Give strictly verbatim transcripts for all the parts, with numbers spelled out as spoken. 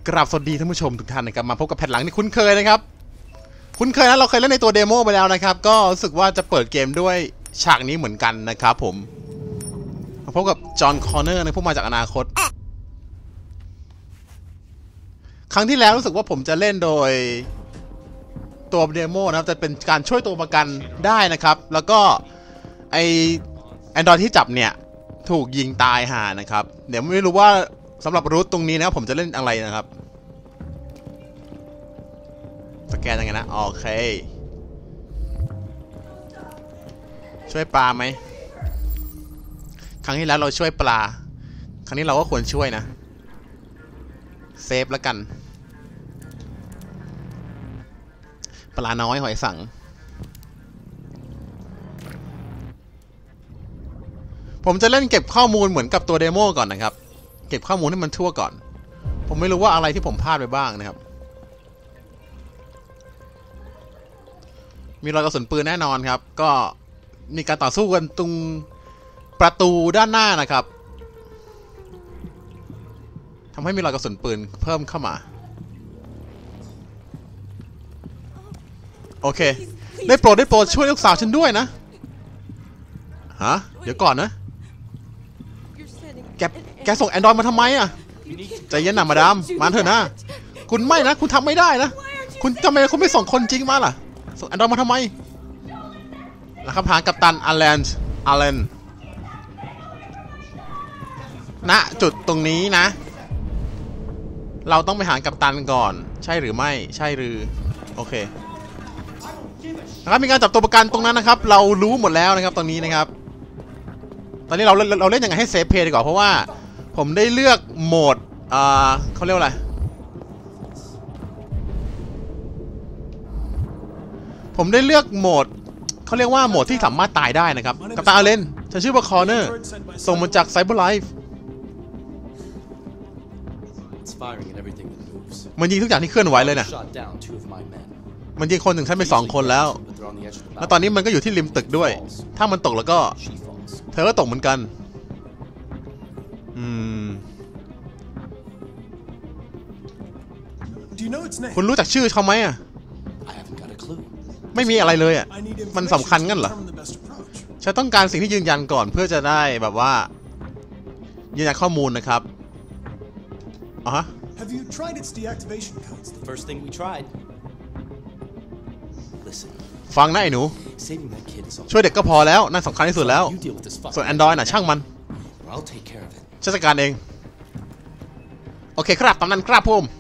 กราบสวัสดีท่านผู้ชมทุกท่านนะครับมาพบกับแผ่นหลังที่คุ้นเคยนะครับคุ้นเคยนะเราเคยเล่นในตัวเดโมไปแล้วนะครับก็รู้สึกว่าจะเปิดเกมด้วยฉากนี้เหมือนกันนะครับผมมาพบกับจอห์นคอนเนอร์ในผู้มาจากอนาคตครั้งที่แล้วรู้สึกว่าผมจะเล่นโดยตัวเดโมนะครับจะเป็นการช่วยตัวประกันได้นะครับแล้วก็ไอแอนดรอยที่จับเนี่ยถูกยิงตายห่านะครับเดี๋ยวไม่รู้ว่าสำหรับรูทตรงนี้นะครับผมจะเล่นอะไรนะครับสแกนยังไงนะโอเคช่วยปลาไหมครั้งที่แล้วเราช่วยปลาครั้งนี้เราก็ควรช่วยนะเซฟแล้วกันปลาน้อยหอยสังผมจะเล่นเก็บข้อมูลเหมือนกับตัวเดโมก่อนนะครับเก็บข้อมูลให้มันทั่วก่อนผมไม่รู้ว่าอะไรที่ผมพลาดไปบ้างนะครับมีรอยกระสุนปืนแน่นอนครับก็มีการต่อสู้กันตรงประตูด้านหน้านะครับทำให้มีรอยกระสุนปืนเพิ่มเข้ามาโอเคได้โปรดได้โปรดช่วยลูกสาวฉันด้วยนะฮะเดี๋ยวก่อนนะแกแกส่งแอนดรอยมาทำไมอ่ะใจเย็นนะมาดามมาเถอะนะคุณไม่นะคุณทำไม่ได้นะคุณทำไมคุณไม่ส่งคนจริงมาล่ะส่งแอนดรอยมาทำไมนะครับหากัปตันอาร์แลนด์อาร์แลนด์ณจุดตรงนี้นะเราต้องไปหากัปตันก่อนใช่หรือไม่ใช่หรือโอเคนะครับมีการจับตัวประกันตรงนั้นนะครับเรารู้หมดแล้วนะครับตรงนี้นะครับตอนนี้เราเราเล่นยังไงให้เซฟเพย์ดีกว่าเพราะว่าผมได้เลือกโหมดอ่าเขาเรียกว่าอะไรผมได้เลือกโหมดเขาเรียกว่าโหมดที่สามารถตายได้นะครับกัปตันอาร์แลนด์ฉันชื่อว่าคอร์เนอร์ส่งมาจากไซเบอร์ไลฟ์มันยิงทุกอย่างที่เคลื่อนไหวเลยนะมันยิงคนถึงฉันไปสองคนแล้วแล้วตอนนี้มันก็อยู่ที่ริมตึกด้วยถ้ามันตกแล้วก็เธอก็ตกเหมือนกันอืมคุณรู้จักชื่อเขาไหมอ่ะไม่มีอะไรเลยอ่ะมันสำคัญงั้นเหรอฉันต้องการสิ่งที่ยืนยันก่อนเพื่อจะได้แบบว่ายืนยันข้อมูลนะครับอ๋อฮะฟังนะไอ้หนูช่วยเด็กก็พอแล้วนั่นสำคัญที่สุดแล้วส่วนแอนดรอยน่ะช่างมันฉันจัดการเองโอเคครับตามนั้นครับผม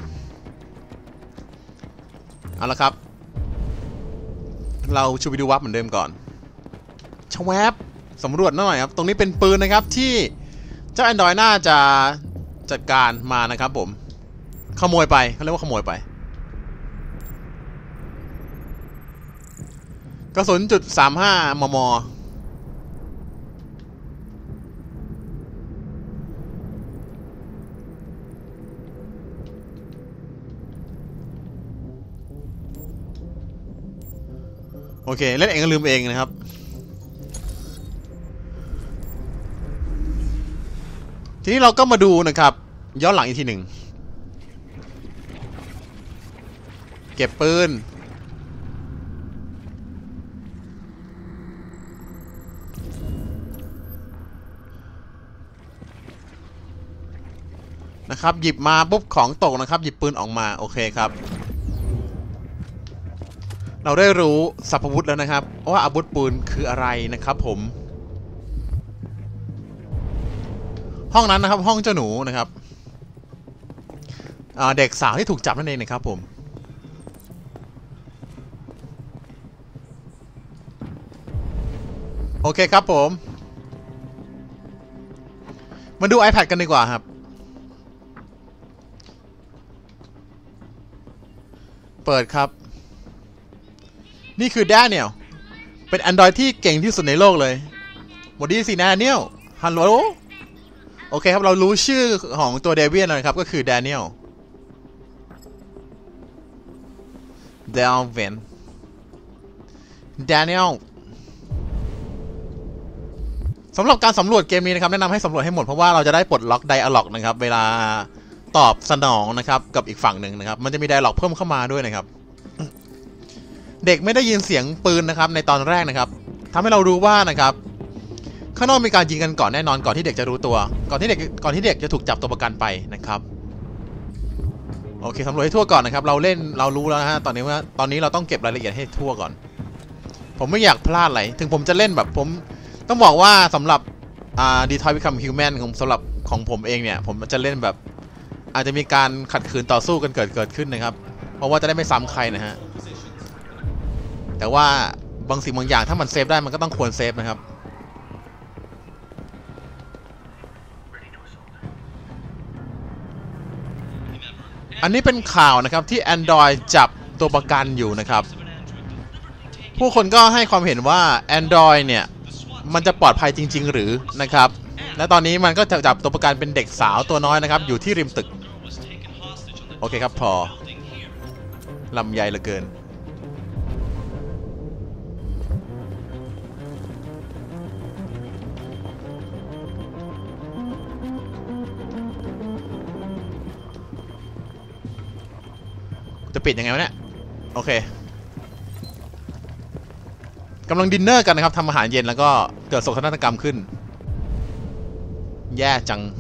เอาละครับเราชูวิดีโอวับเหมือนเดิมก่อนชวบสำรวจหน่อยครับตรงนี้เป็นปืนนะครับที่เจ้าแอนดรอยน่าจะจัดการมานะครับผมขโมยไปเขาเรียกว่าขโมยไปกระสุนจุดสามห้ามมโอเคเล่นเองก็ลืมเองนะครับทีนี้เราก็มาดูนะครับย้อนหลังอีกทีหนึ่งเก็บปืนนะครับหยิบมาปุ๊บของตกนะครับหยิบปืนออกมาโอเคครับเราได้รู้สรรพวุธแล้วนะครับว่าอาวุธปืนคืออะไรนะครับผมห้องนั้นนะครับห้องเจ้าหนูนะครับเด็กสาวที่ถูกจับนั่นเองนะครับผมโอเคครับผมมาดู iPad กันดีกว่าครับเปิดครับนี่คือแดเนียลเป็น Android ที่เก่งที่สุดในโลกเลยสวัสดีสิแดเนียลฮัลโหลโอเคครับเรารู้ชื่อของตัวเดเวียนแล้วนะครับก็คือแดเนียลเดลเวนแดเนียลสำหรับการสำรวจเกมนี้นะครับแนะนำให้สำรวจให้หมดเพราะว่าเราจะได้ปลดล็อกไดอะล็อกนะครับเวลาตอบสนองนะครับกับอีกฝั่งหนึ่งนะครับมันจะมีไดอะล็อกเพิ่มเข้ามาด้วยนะครับเด็กไม่ได้ยินเสียงปืนนะครับในตอนแรกนะครับทำให้เรารู้ว่านะครับข้างนอกมีการยิงกันก่อนแน่นอนก่อนที่เด็กจะรู้ตัวก่อนที่เด็กก่อนที่เด็กจะถูกจับตัวประกันไปนะครับโอเคสำรวจให้ทั่วก่อนนะครับเราเล่นเรารู้แล้วนะฮะตอนนี้ว่าตอนนี้เราต้องเก็บรายละเอียดให้ทั่วก่อนผมไม่อยากพลาดอะไรถึงผมจะเล่นแบบผมต้องบอกว่าสำหรับอ่า Detroit Become Human ของสำหรับของผมเองเนี่ยผมจะเล่นแบบอาจจะมีการขัดขืนต่อสู้กันเกิดเกิดขึ้นนะครับเพราะว่าจะได้ไม่ซ้ำใครนะฮะแต่ว่าบางสิ่งบางอย่างถ้ามันเซฟได้มันก็ต้องควรเซฟนะครับอันนี้เป็นข่าวนะครับที่ Android จับตัวประกันอยู่นะครับผู้คนก็ให้ความเห็นว่า Android เนี่ยมันจะปลอดภัยจริงๆหรือนะครับและตอนนี้มันก็จะจับตัวประกันเป็นเด็กสาวตัวน้อยนะครับอยู่ที่ริมตึกโอเคครับพอลำใหญ่เหลือเกินจะปิดยังไงวะเนี่ยโอเคกำลังดินเนอร์กันนะครับทำอาหารเย็นแล้วก็เกิดโศกนาฏกรรมขึ้นแย่จัง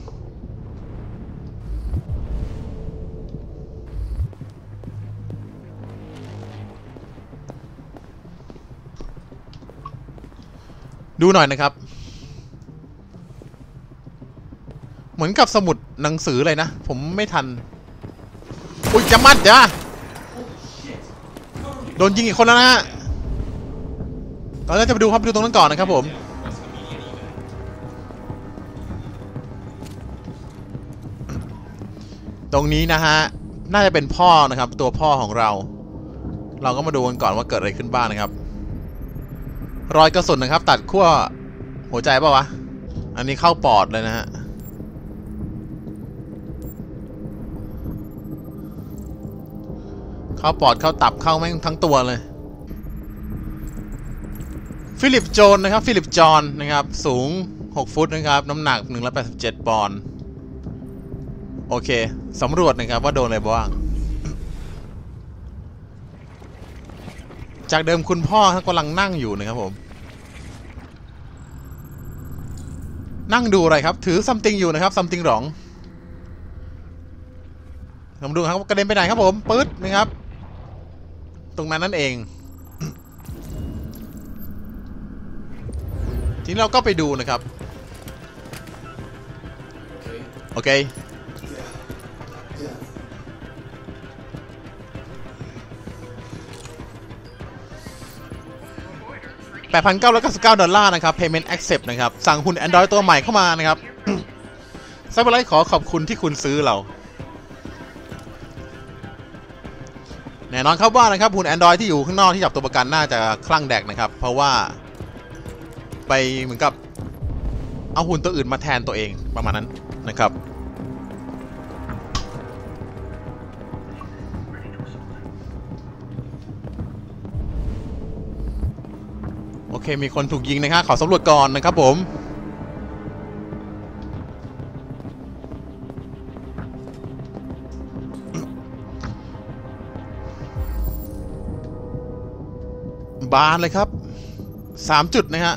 ดูหน่อยนะครับเหมือนกับสมุดหนังสือเลยนะผมไม่ทันอุ้ยจะมัดจ้ะโดนยิงอีกคนแล้วนะฮะก่อนเราจะไปดูครับไปดูตรงนั้นก่อนนะครับผมตรงนี้นะฮะน่าจะเป็นพ่อนะครับตัวพ่อของเราเราก็มาดูกันก่อนว่าเกิดอะไรขึ้นบ้างนะครับรอยกระสุนนะครับตัดขั้วหัวใจป่าววะอันนี้เข้าปอดเลยนะฮะเข้าปอดเข้าตับเข้าแม่งทั้งตัวเลยฟิลิปโจนนะครับฟิลิปจอห์นนะครับสูงหกฟุตนะครับน้ำหนักหนึ่งร้อยแปดสิบเจ็ดปอนด์โอเคสำรวจนะครับว่าโดนอะไรบ้างจากเดิมคุณพ่อท่านกำลังนั่งอยู่นะครับผมนั่งดูอะไรครับถือซัมติงอยู่นะครับซัมติงหรองผมดูครับกระเด็นไปไหนครับผมปึ๊ดนะครับตรงนั้นนั่นเองทีนี้เราก็ไปดูนะครับโอเคแปดพันเก้าร้อยเก้าสิบเก้า ดอลลาร์นะครับ Payment Accept นะครับสั่งหุ่น Android ตัวใหม่เข้ามานะครับไซเบอร์ไลท์ขอขอบคุณที่คุณซื้อเราแน่นอนครับว่านะครับหุ่น Android ที่อยู่ข้างนอกที่จับตัวประกันน่าจะคลั่งแดกนะครับเพราะว่าไปเหมือนกับเอาหุ่นตัวอื่นมาแทนตัวเองประมาณนั้นนะครับโอเคมีคนถูกยิงนะครับขอสำรวจก่อนนะครับผมบานเลยครับสามจุดนะฮะ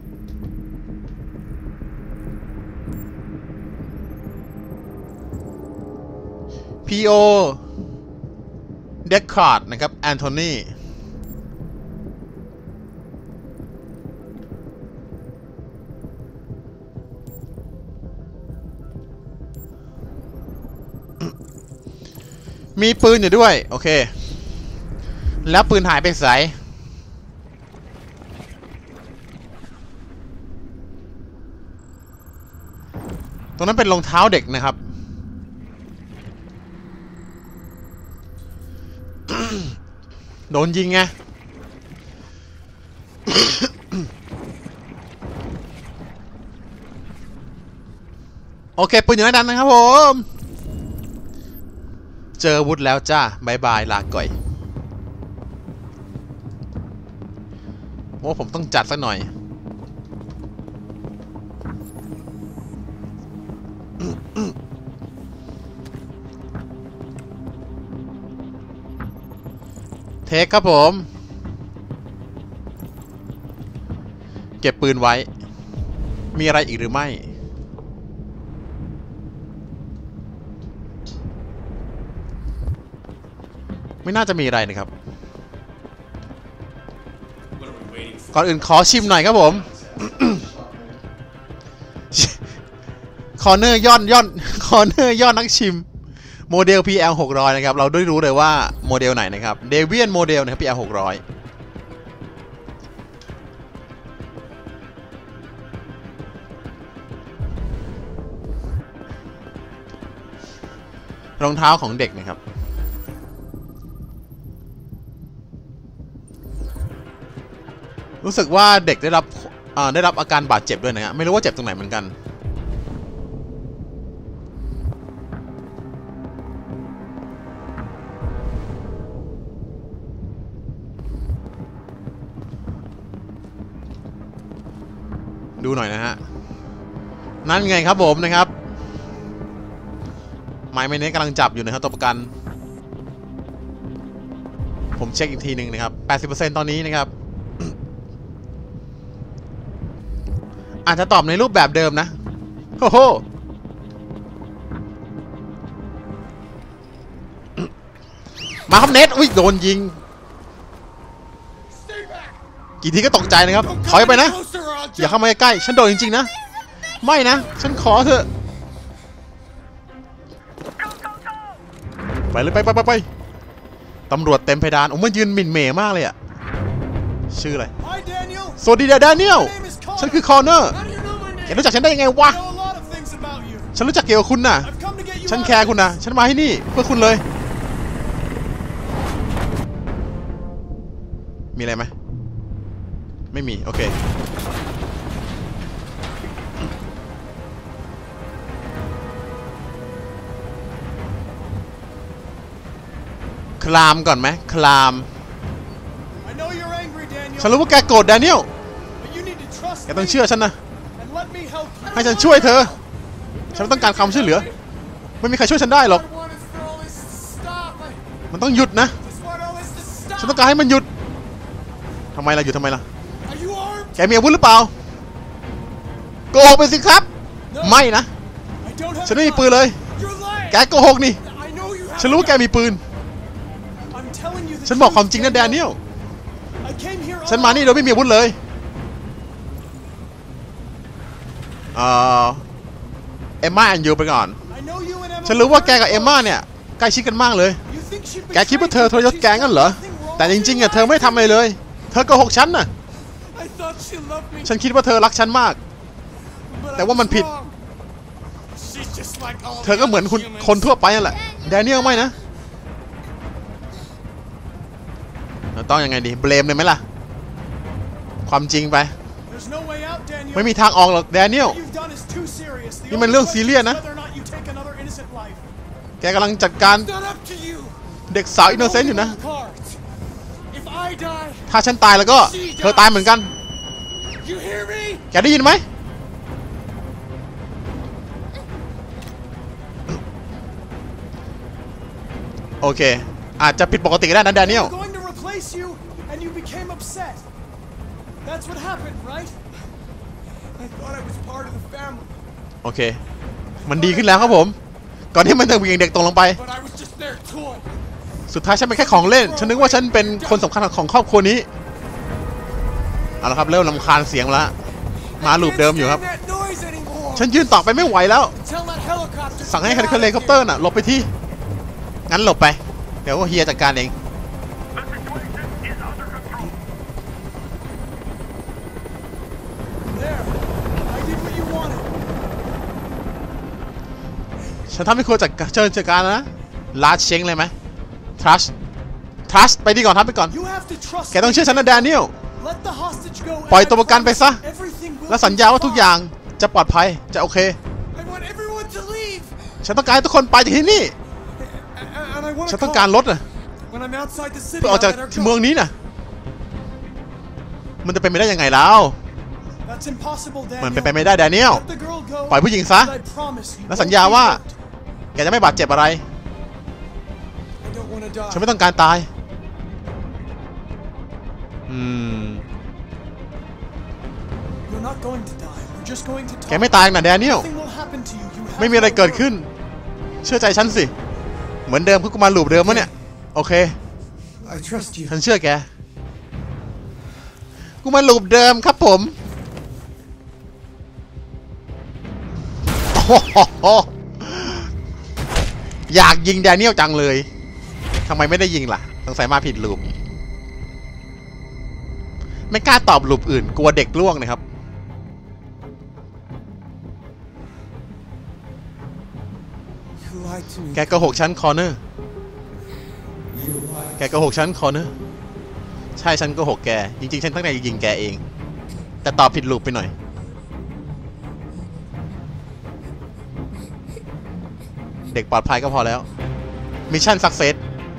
พีโอเด็กคาร์ดนะครับแอนโทนีมีปืนอยู่ด้วยโอเคแล้วปืนหายไปไหนตรงนั้นเป็นรองเท้าเด็กนะครับ โดนยิงไง โอเคปืนอยู่ในนั้นนะครับผมเจอวุธแล้วจ้าบายบายลาก่อยโอ้ผมต้องจัดสักหน่อยคครับผมเก็บปืนไว้มีอะไรอีกหรือไม่ไม่น่าจะมีอะไรนะครับก่อนอื่นขอชิมหน่อยครับผม คอร์เนอร์ย่อนย่อนคอร์เนอร์ย่อนนักชิมโมเดล พี แอล หกร้อยนะครับเราได้รู้เลยว่าโมเดลไหนนะครับเดเวียนโมเดลนะครับ พี แอล หกร้อยรองเท้าของเด็กนะครับรู้สึกว่าเด็กได้รับได้รับอาการบาดเจ็บด้วยนะฮะไม่รู้ว่าเจ็บตรงไหนเหมือนกันดูหน่อยนะฮะนั่นไงครับผมนะครับไม้เมเนสกำลังจับอยู่นะครับตัวประกันผมเช็คอีกทีหนึ่งนะครับ แปดสิบเปอร์เซ็นต์ ตอนนี้นะครับ อาจจะตอบในรูปแบบเดิมนะโอ้โหมาครับเน็ตอุ้ยโดนยิงกี่ทีก็ตกใจนะครับถอยไปนะอย่าเข้ามาใกล้ฉันโดนจริงๆนะไม่นะฉันขอเถอะไปเลยไปไปไปไปตำรวจเต็มเพดานโอ้มันยืนหมิ่นเหม่มากเลยอะชื่ออะไรสวัสดีเดนเนียลฉันคือคอร์เนอร์แกรู้จักฉันได้ยังไงวะฉันรู้จักเกี่ยวกับคุณน่ะฉันแคร์คุณนะฉันมาที่นี่เพื่อคุณเลยมีอะไรไหมไม่มีโอเคคลามก่อนไหมคลามฉันรู้ว่าแกโกรธแดเนียลแกต้องเชื่อฉันนะให้ฉันช่วยเธอฉันต้องการความช่วยเหลือไม่มีใครช่วยฉันได้หรอกมันต้องหยุดนะฉันต้องการให้มันหยุดทำไมล่ะหยุดทำไมล่ะแกมีอาวุธหรือเปล่าโกหกไปสิครับไม่นะฉันไม่มีปืนเลยแกโกหกนี่ฉันรู้ว่าแกมีปืนฉันบอกความจริงนะแดเนียลฉันมานี่โดยไม่มีอาวุธเลยเอ่อเอมม่าแอนยูไปก่อนฉันรู้ว่าแกกับเอมม่าเนี่ยใกล้ชิดกันมากเลยแกคิดว่าเธอทรยศแกงั้นเหรอแต่จริงๆอ่ะเธอไม่ทำอะไรเลยเธอโกหกฉันน่ะฉันคิดว่าเธอรักฉันมากแต่ว่ามันผิดเธอก็เหมือนคนคนทั่วไปนั่นแหละแดเนียลไม่นะเราต้องยังไงดีเบลมเลยไหมล่ะความจริงไปไม่มีทางออกหรอกแดเนียลนี่มันเรื่องซีเรียสนะแกกำลังจัดการเด็กสาวอินโนเซนต์อยู่นะถ้าฉันตายแล้วก็เธอตายเหมือนกันแกได้ยินไหมโอเคอาจจะผิดปกติก็ได้นะแดเนียลโอเคมันดีขึ้นแล้วครับผมก่อนที่มันจะเหวี่ยงเด็กตกลงไปสุดท้ายฉันเป็นแค่ของเล่นฉันนึกว่าฉันเป็นคนสำคัญของครอบครัวนี้เอาละครับเริ่มรำคาญเสียงแล้วมาลูปเดิมอยู่ครับฉันยืนต่อไปไม่ไหวแล้วสั่งให้เฮลิคอปเตอร์น่ะหลบไปที่งั้นหลบไปเดี๋ยวเฮียจัดการเองฉันทำให้คุณจัดเชิญจัดการนะลาดเชงเลยไหม trust trust ไปดีก่อนทับไปก่อนแกต้องเชื่อฉันนะแดเนียลปล่อยตัวประกันไปซะและสัญญาว่าทุกอย่างจะปลอดภัยจะโอเคฉันต้องการให้ทุกคนไปจากที่นี่ฉันต้องการรถนะเพื่อออกจากเมืองนี้นะมันจะเป็นไปได้ยังไงแล้วมันเป็นไปไม่ได้แดเนียลปล่อยผู้หญิงซะและสัญญาว่าแกจะไม่บาดเจ็บอะไรฉันไม่ต้องการตายอืม You're not going to die. We're just going to talk. แกไม่ตายนะแดเนียล Nothing will happen to you. You have ไม่มีอะไรเกิดขึ้น เชื่อใจฉันสิ เหมือนเดิมคือกูมาลูปเดิมวะเนี่ย โอเค I trust you. ฉันเชื่อแก กูมาลูปเดิมครับผมโอ้โหอยากยิงแดเนียลจังเลยทำไมไม่ได้ยิงล่ะสงสัยมาผิดลูปไม่กล้าตอบลูปอื่นกลัวเด็กล่วงนะครับ You lied to me. แกโกหกฉันคอร์เนอร์ You lied. แกโกหกฉันคอร์เนอร์ ใช่ฉันโกหกแก จริงๆฉันตั้งใจยิงแกเอง แต่ตอบผิดลูปไปหน่อย เด็กปลอดภัยก็พอแล้ว มิชชั่นสักเซส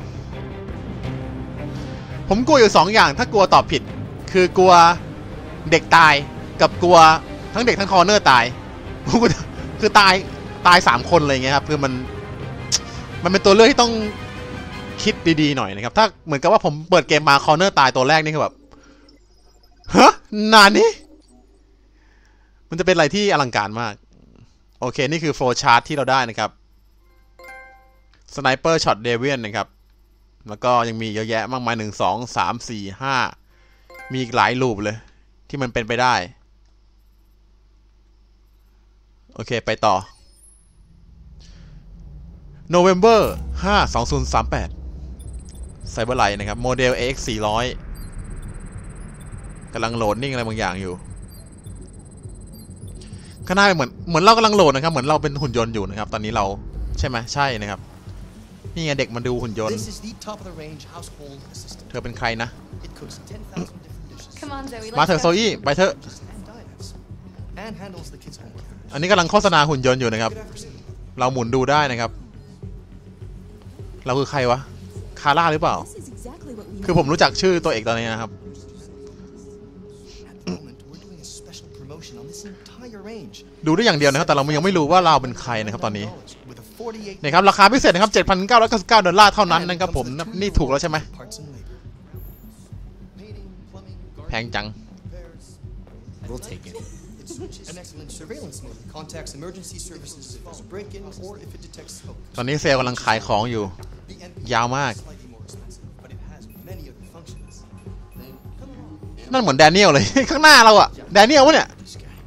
ผมกลัวอยู่สองอย่างถ้ากลัวตอบผิด คือกลัวเด็กตายกับกลัวทั้งเด็กทั้งคอร์เนอร์ตาย คือตายตายสามคนอะไรเงี้ยครับคือมันมันเป็นตัวเลือกที่ต้องคิดดีๆหน่อยนะครับถ้าเหมือนกับว่าผมเปิดเกมมาคอร์เนอร์ตายตัวแรกนี่คือแบบฮะนานนี้มันจะเป็นอะไรที่อลังการมากโอเคนี่คือโฟล์ชาร์ตที่เราได้นะครับสไนเปอร์ช็อตเดเวียนนะครับแล้วก็ยังมีเยอะแยะมากมายหนึ่งสองสามสี่ห้ามีอีกหลายลูปเลยที่มันเป็นไปได้โอเคไปต่อ November ห้า สองศูนย์สามแปด Cyberlight นะครับโมเดล เอ เอ็กซ์ สี่ร้อยกำลังโหลดนิ่งอะไรบางอย่างอยู่ข้างหน้าเหมือนเหมือนเรากำลังโหลดนะครับเหมือนเราเป็นหุ่นยนต์อยู่นะครับตอนนี้เราใช่ไหมใช่นะครับนี่ไงเด็กมาดูหุ่นยนต์เธอเป็นใครนะมาเถอะโซอี้ไปเถอะอันนี้กำลังโฆษณาหุ่นยนต์อยู่นะครับเราหมุนดูได้นะครับเราคือใครวะคาร่าหรือเปล่าคือผมรู้จักชื่อตัวเอกตอนนี้นะครับดูได้อย่างเดียวนะครับแต่เรายังไม่รู้ว่าเราเป็นใครนะครับตอนนี้นะครับราคาพิเศษนะครับ เจ็ดพันเก้าร้อยเก้าสิบเก้า ดอลลาร์เท่านั้นนะครับผมนี่ถูกแล้วใช่ไหมแพงจังตอนนี้เซลล์กำลังขายของอยู่ยาวมากนั่นเหมือนแดเนียลเลย ข้างหน้าเราอะแดเนียลวะเนี่ย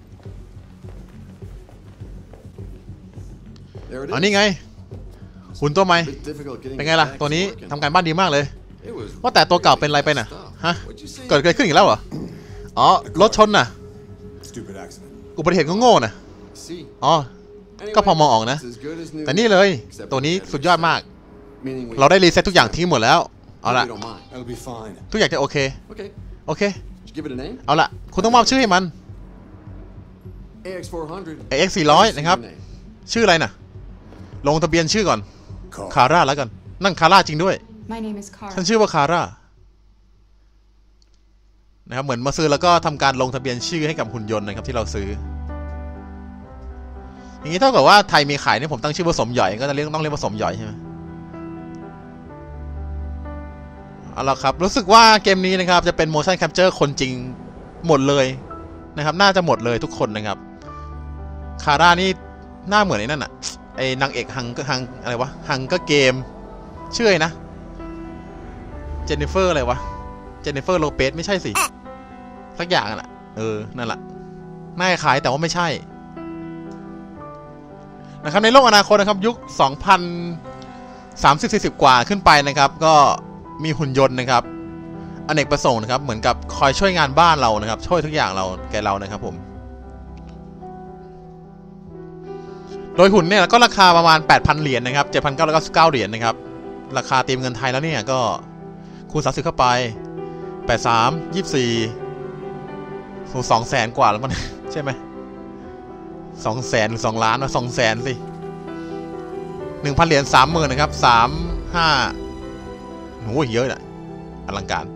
อ๋อนี่ไงหุ่นตัวใหม่เป็นไงล่ะตัวนี้ทำการบ้านดีมากเลยว่าแต่ตัวเก่าเป็นอะไรไปน่ะฮะเกิดอะไรขึ้นอีกแล้วเหรออ๋อรถชนน่ะอุบัติเหตุก็โง่น่ะอ๋อก็พอมองออกนะแต่นี่เลยตัวนี้สุดยอดมากเราได้รีเซ็ตทุกอย่างทิ้งหมดแล้วเอาละทุกอย่างจะโอเคโอเคเอาละคุณต้องมอบชื่อให้มัน เอ เอ็กซ์ สี่ร้อย นะครับชื่ออะไรน่ะลงทะเบียนชื่อก่อนคาร่าแล้วกันนั่นคาร่าจริงด้วยฉันชื่อว่าคาร่านะครับเหมือนมาซื้อแล้วก็ทำการลงทะเบียนชื่อให้กับหุ่นยนต์นะครับที่เราซื้ออย่างนี้เท่ากับว่าไทยมีขายนี่ผมตั้งชื่อว่าสมหย่อยก็จะเรียกต้องเรียกว่าสมหย่อยใช่ไหมเอาละครับรู้สึกว่าเกมนี้นะครับจะเป็น motion capture คนจริงหมดเลยนะครับน่าจะหมดเลยทุกคนนะครับคาร่านี่หน้าเหมือนไอ้นั่นอะไอ้นางเอกฮังก็ฮังอะไรวะฮังก็เกมชื่ออะไรนะเจนนิเฟอร์อะไรวะเจนนิเฟอร์โลเปสไม่ใช่สิสักอย่างน่ะเออนั่นแหละหน้าคล้ายแต่ว่าไม่ใช่นะครับในโลกอนาคตนะครับยุคสองพันสามสิบ สี่สิบกว่าขึ้นไปนะครับก็มีหุ่นยนต์นะครับอเนกประสงค์นะครับเหมือนกับคอยช่วยงานบ้านเรานะครับช่วยทุกอย่างเราแกเรานะครับผมโดยหุ่นเนี่ยก็ราคาประมาณ แปดพัน เหรียญนะครับ เจ็ดพันเก้าร้อยเก้าสิบเก้า เหรียญนะครับราคาตีมเงินไทยแล้วเนี่ยก็คูณสามสิบเข้าไปแปด สาม ยี่สิบสี่โหสองแสนกว่าแล้วมัน ใช่ไหมสองแสนหรือสองล้านนะสองแสนสิหนึ่งพันเหรียญสามหมื่นนะครับสามห้าโหเยอะนะอลังการ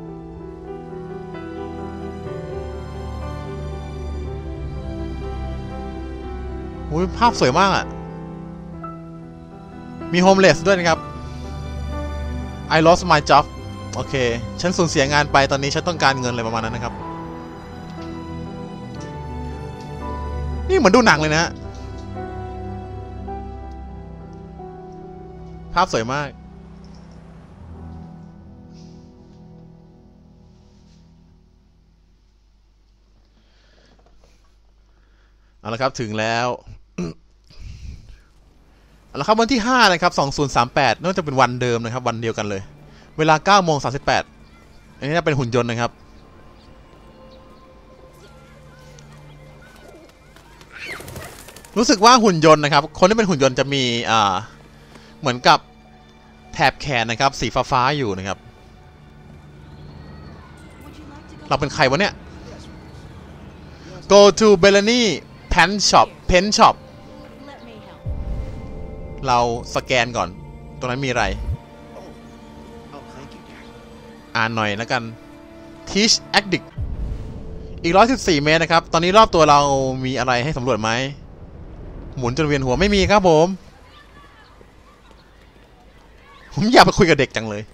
โอ้ยภาพสวยมากอ่ะมีโฮมเลสด้วยนะครับ I lost my job โอเคฉันสูญเสียงานไปตอนนี้ฉันต้องการเงินอะไรประมาณนั้นนะครับนี่เหมือนดูหนังเลยนะภาพสวยมากเอาละครับถึงแล้วเอาละครับวันที่ห้านะครับสองพันสามสิบแปดน่าจะเป็นวันเดิมนะครับวันเดียวกันเลยเวลาเก้าโมงสามสิบแปดอันนี้เป็นหุ่นยนต์นะครับรู้สึกว่าหุ่นยนต์นะครับคนที่เป็นหุ่นยนต์จะมีอ่าเหมือนกับแถบแขนนะครับสีฟ้าๆอยู่นะครับเราเป็นใครวะเนี่ย go to Bellany pen shop pen shop เราสแกนก่อนตรงนั้นมีอะไรอ่านหน่อยแล้วกัน teach addict อีกหนึ่งร้อยสิบสี่เมตรนะครับตอนนี้รอบตัวเรามีอะไรให้สำรวจไหมหมุนจนเวียนหัวไม่มีครับผมผมอยากไปคุยกับเด็กจังเลย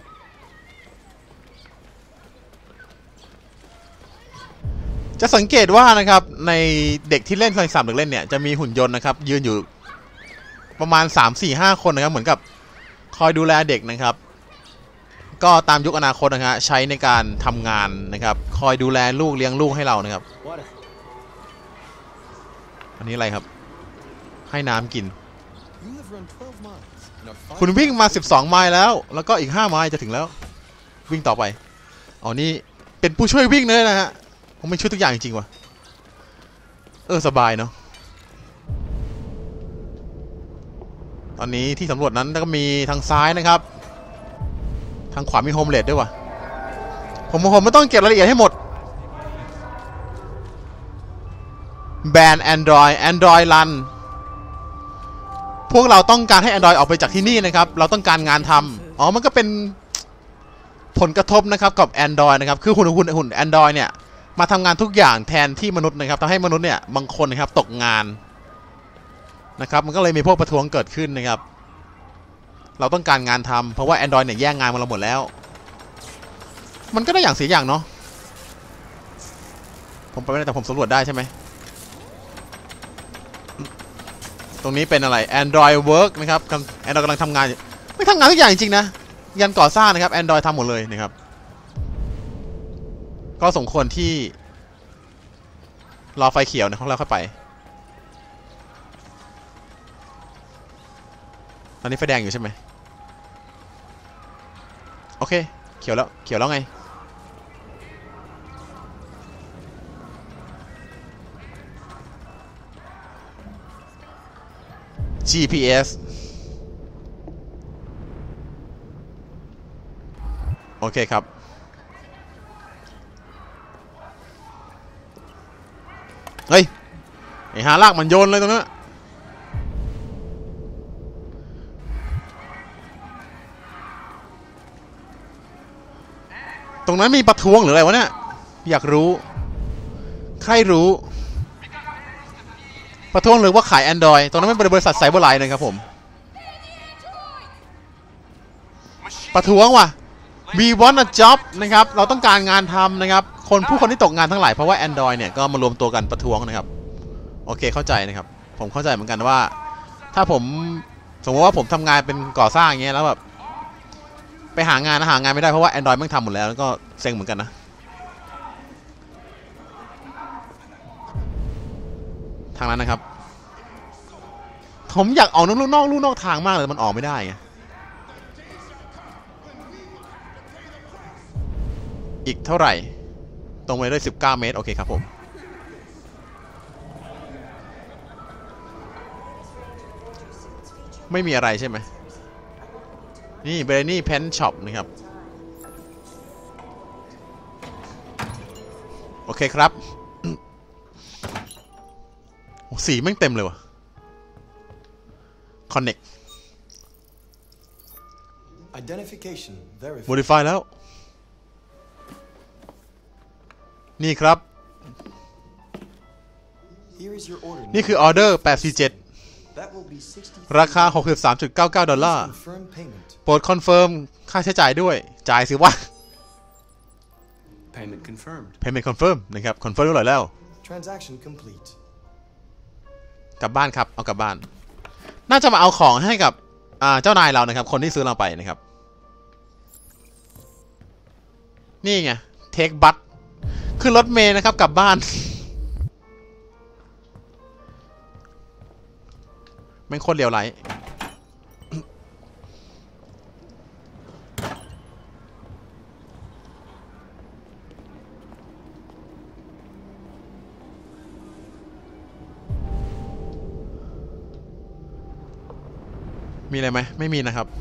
จะสังเกตว่านะครับในเด็กที่เล่นสามเด็กเล่นเนี่ยจะมีหุ่นยนต์นะครับยืนอยู่ประมาณ สาม สี่ ห้า คนนะครับเหมือนกับคอยดูแลเด็กนะครับก็ตามยุคอนาคตนะฮะใช้ในการทำงานนะครับคอยดูแลลูกเลี้ยงลูกให้เรานะครับอันนี้อะไรครับให้น้ำกินคุณวิ่งมาสิบสองไมล์แล้วแล้วก็อีกห้าไมล์จะถึงแล้ววิ่งต่อไปอ๋อนี่เป็นผู้ช่วยวิ่งเลยนะฮะผมไม่ช่วยทุกอย่างจริงๆว่ะเออสบายเนาะตอนนี้ที่สำรวจนั้นก็มีทางซ้ายนะครับทางขวามีโฮมเลดด้วยว่ะผมผมไม่ต้องเก็บรายละเอียดให้หมดแบน Android Android Run พวกเราต้องการให้ Android ออกไปจากที่นี่นะครับเราต้องการงานทำอ๋อมันก็เป็นผลกระทบนะครับกับ Android นะครับคือหุ่นหุ่นหุ่น Android เนี่ยมาทำงานทุกอย่างแทนที่มนุษย์นะครับทำให้มนุษย์เนี่ยบางคนนะครับตกงานนะครับมันก็เลยมีพวกประท้วงเกิดขึ้นนะครับเราต้องการงานทำเพราะว่า Android เนี่ยแย่งงานมาเราหมดแล้วมันก็ได้อย่างเสียอย่างเนาะผมไปไม่ได้แต่ผมสำรวจได้ใช่ไหมตรงนี้เป็นอะไร Android Work นะครับ Android กำลังทำงานไม่ทำงานทุกอย่างจริงๆนะยันก่อสร้างนะครับ Android ทำหมดเลยนะครับก็สมควรที่รอไฟเขียวนะของเราค่อยไปตอนนี้ไฟแดงอยู่ใช่ไหมโอเคเขียวแล้วเขียวแล้วไงจี พี เอส โอเคครับเฮ้ยไอ้หาลากมันโยนเลยตรงนั้นตรงนั้นมีประท้วงหรืออะไรวะเนี่ยอยากรู้ใครรู้ประท้วงหรือว่าขาย Android ตรงนั้นเป็นบริษัทไซเบอร์ไลน์นะครับผมประท้วงว่ะ we want a job นะครับเราต้องการงานทำนะครับคนผู้คนที่ตกงานทั้งหลายเพราะว่า Android เนี่ยก็มารวมตัวกันประท้วงนะครับโอเคเข้าใจนะครับผมเข้าใจเหมือนกันว่าถ้าผมสมมติว่าผมทำงานเป็นก่อสร้างอย่างเงี้ยแล้วแบบไปหางานหางานไม่ได้เพราะว่า Android มันทำหมดแล้วแล้วก็เซ็งเหมือนกันนะทางนั้นนะครับผมอยากออกนอกลู่นอกลู่นอกทางมากเลยมันออกไม่ได้ไงอีกเท่าไหร่ตรงไปได้สิบเก้าเมตรโอเคครับผมไม่มีอะไรใช่ไหมนี่เบรนี่เพนช็อปนะครับโอเคครับสีแม่งเต็มเลยวะ Connect Identification verified. Modify แล้วนี่ครับ Here is your order. นี่คือออเดอร์แปดสี่เจ็ดราคา หกสิบสามจุดเก้าเก้า ดอลลาร์โปรดคอนเฟิร์มค่าใช้จ่ายด้วยจ่ายสิวะ Payment confirmed. payment confirm นะครับ confirm เรียบร้อยแล้ว Transaction complete. กลับบ้านครับเอากลับบ้านน่าจะมาเอาของให้กับเจ้านายเรานะครับคนที่ซื้อเราไปนะครับนี่ไงเทคบัสขึ้นรถเมล์นะครับกลับบ้านแม่งโคตรเลวร้ายมีอะไรไหมไม่มีนะครับ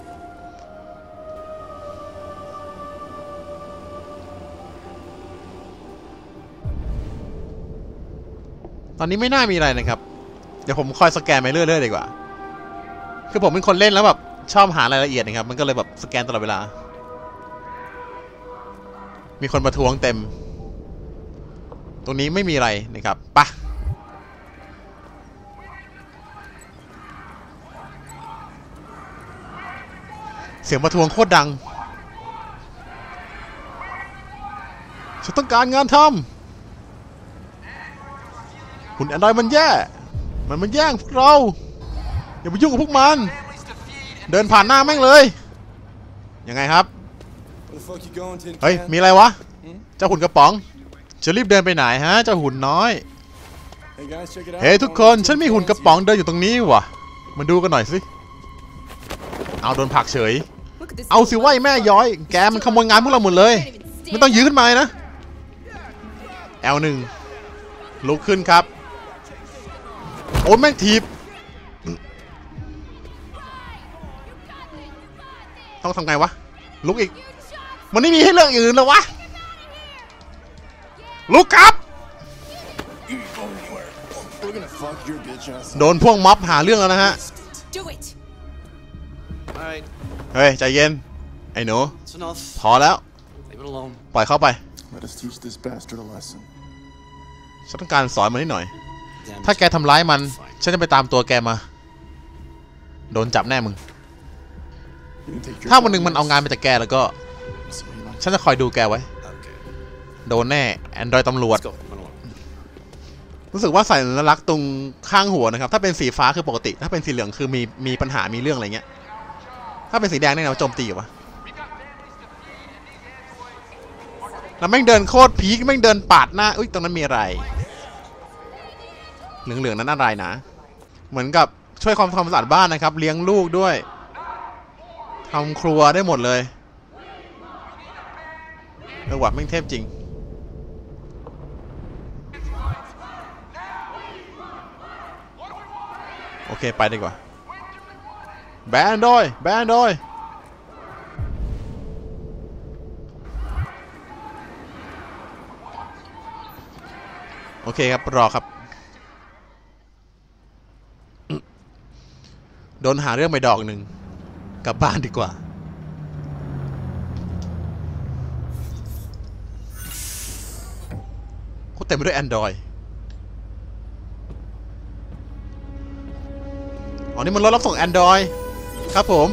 ตอนนี้ไม่น่ามีอะไรนะครับเดี๋ยวผมคอยสแกนไปเรื่อยๆดีกว่าคือผมเป็นคนเล่นแล้วแบบชอบหารายละเอียดนะครับมันก็เลยแบบสแกนตลอดเวลามีคนประท้วงเต็มตรงนี้ไม่มีอะไรนะครับปะเสียงประท้วงโคตรดังฉันต้องการงานทำหุ่นแอนดรอยมันแย่มันมันแย่งพวกเราอย่าไปยุ่งกับพวกมันเดินผ่านหน้าแม่งเลยยังไงครับเฮ้ยมีอะไรวะเจ้าหุ่นกระป๋องจะรีบเดินไปไหนฮะเจ้าหุ่นน้อยเฮ้ยทุกคนฉันมีหุ่นกระป๋องเดินอยู่ตรงนี้วะมาดูกันหน่อยสิเอาโดนผลักเฉยเอาสิว่าแม่ย้อยแกมันขโมยงานพวกเราหมดเลยไม่ต้องยื้อขึ้นมานะ แอล หนึ่งลุกขึ้นครับโอ้แม่งทีบต้องทำไงวะลุกอีกมันไม่มีให้เลือกอื่นหรอวะลุกครับโดนพวกม็อบหาเรื่องแล้วนะฮะเฮ้ยใจเย็นไอ้หนูพอแล้วปล่อยเข้าไปฉันต้องการสอนมันนิดหน่อยถ้าแกทำร้ายมันฉันจะไปตามตัวแกมาโดนจับแน่มึงถ้าวันหนึ่งมันเอางานไปจากแกแล้วก็ฉันจะคอยดูแกไว้โดนแน่แอนดรอยตำรวจรู้สึกว่าใส่สัญลักษณ์ตรงข้างหัวนะครับถ้าเป็นสีฟ้าคือปกติถ้าเป็นสีเหลืองคือมีมีปัญหามีเรื่องอะไรเงี้ยถ้าเป็นสีแดงเนี่ยเราโจมตีวะแล้วแม่งเดินโคตรพีคแม่งเดินปาดหน้าอุ้ยตรงนั้นมีอะไรเหลืองๆนั้นอะไรนะเหมือนกับช่วยความความสะอาดบ้านนะครับเลี้ยงลูกด้วยทำครัวได้หมดเลยเออว่ะแม่งเทพจริงโอเคไปดีกว่าแบนโดยแบนโดยโอเคครับรอครับโดนหาเรื่องไปดอกหนึ่งกลับบ้านดีกว่าเขาเต็มไปด้วย Android อ๋อนี่มันรถรับส่ง Android ครับผม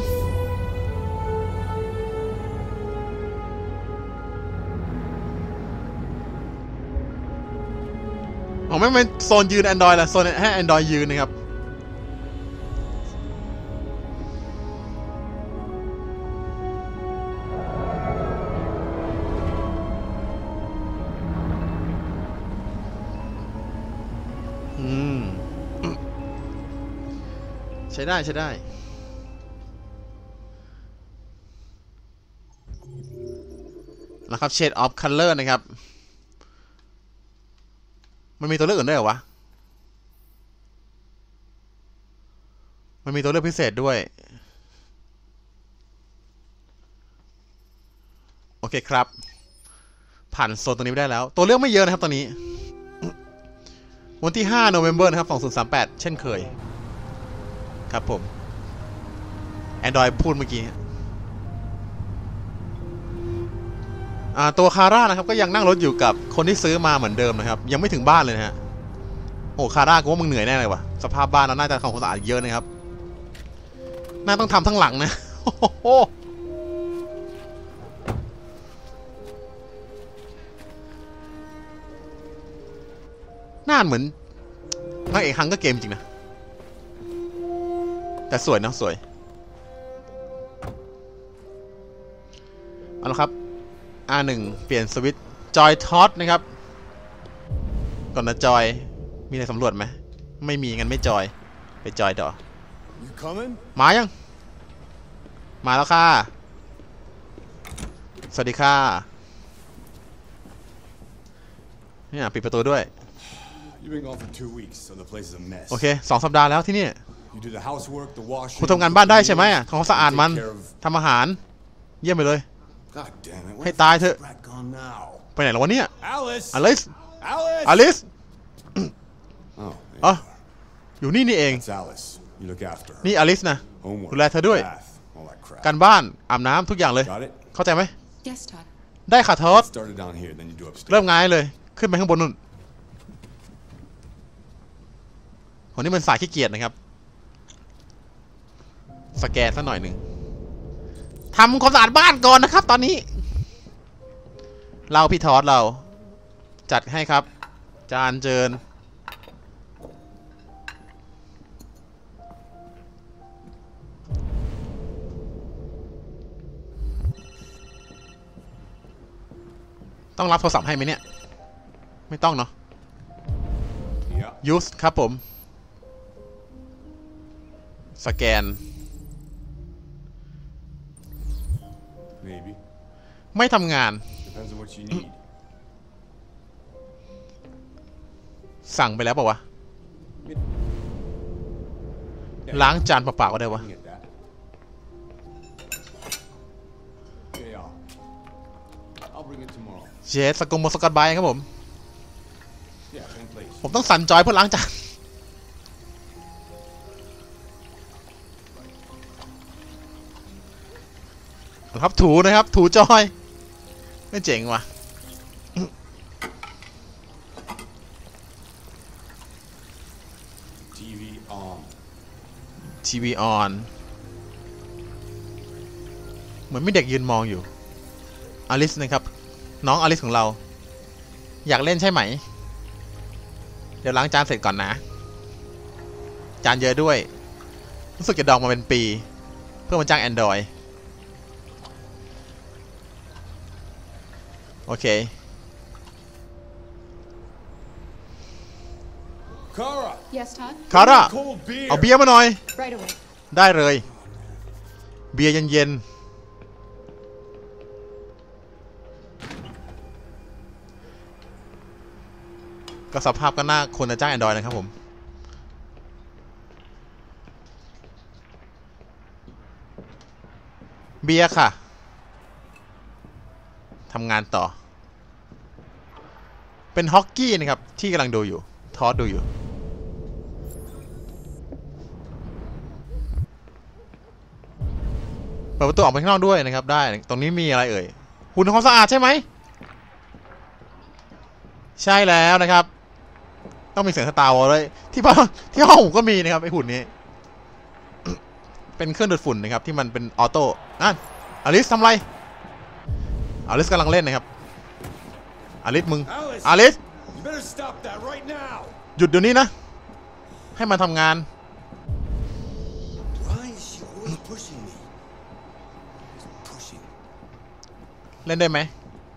อ๋อไม่เป็นโซนยืน Android ละโซนให้ Android ยืนนะครับอืมใช้ได้ใช้ได้นะครับ Shade of Color นะครับมันมีตัวเลือกอื่นด้วยเหรอวะมันมีตัวเลือกพิเศษด้วยโอเคครับผ่านโซนตรงนี้ไปได้แล้วตัวเลือกไม่เยอะนะครับตอนนี้วันที่ห้าโนเวมเบอร์นะครับสองพันสามสิบแปดเช่นเคยครับผม Android พูดเมื่อกี้อ่าตัวคาร่านะครับก็ยังนั่งรถอยู่กับคนที่ซื้อมาเหมือนเดิมนะครับยังไม่ถึงบ้านเลยนะฮะโอ้คาร่ากูว่ามึงเหนื่อยแน่เลยวะสภาพบ้านเราน่าจะทำความสะอาดเยอะนะครับน่าต้องทำทั้งหลังนะโอ้โหานเหมือนนางเอกฮังก็เกมจริงนะแต่สวยนะสวยเอาละครับ อาร์ หนึ่ง เปลี่ยนสวิตช์จอยท็อตนะครับก่อนนะจอยมีอะไรสำรวจไหมไม่มีงั้นไม่จอยไปจอยต่อมายังมาแล้วค่ะสวัสดีค่ะเนี่ยปิดประตูด้วยโอเคสองสัปดาห์แล้วที่นี่คุณทำงานบ้านได้ใช่ไหมอ่ะของสะอาดมันทำอาหารเยี่ยมไปเลยให้ตายเถอะไปไหนแล้ววะเนี่ยอลิสอลิสอ๋ออยู่นี่นี่เองนี่อลิสนะดูแลเธอด้วยการบ้านอาบน้ำทุกอย่างเลยเข้าใจไหมได้ค่ะทอดเริ่มง่ายเลยขึ้นไปข้างบนนู่นคนนี้มันสายขี้เกียจนะครับสแกนสักหน่อยหนึ่งทำความสะอาดบ้านก่อนนะครับตอนนี้เราพี่ทอดเราจัดให้ครับจานเจิญต้องรับโทรศัพท์ให้ไหมเนี่ยไม่ต้องเนาะยูสครับผมสแกนไม่ทำงานสั่งไปแล้วเปล่าวะล้างจานเปล่าๆก็ได้วะเจสสกุลโมสกัดใบครับผมผมต้องสั่นจอยเพื่อล้างจานครับถูนะครับถูจอยไม่เจ๋งว่ะทีวีออนทีวีออนเหมือนมีเด็กยืนมองอยู่อลิสนะครับน้องอลิสของเราอยากเล่นใช่ไหมเดี๋ยวล้างจานเสร็จก่อนนะจานเยอะด้วยรู้สึกจะดองมาเป็นปีเพื่อมาจ้าง Android โอเคคาร่า Yes, Todd? คาร่าเอาเบียร์มาหน่อย Right away. ได้เลยเบียร์เย็นๆก็สภาพก็น่าควรจะจ้าง Android นะครับผมเบียร์ค่ะทำงานต่อเป็นฮอกกี้นะครับที่กำลังดูอยู่ทอสดูอยู่เปิดประตูออกไปข้างนอกด้วยนะครับได้ตรงนี้มีอะไรเอ่ยหุ่นความสะอาดใช่ไหมใช่แล้วนะครับต้องมีเสียงสตาร์วอลเลยที่บ้านที่ห้องผมก็มีนะครับไอหุ่นนี้เป็นเครื่องดูดฝุ่นนะครับที่มันเป็นออโต้นั่นอลิสทำไรอลิสกำลังเล่นนะครับอลิสมึงอลิสหยุดเดี๋ยวนี้นะให้มันทำงานเล่นได้ไหม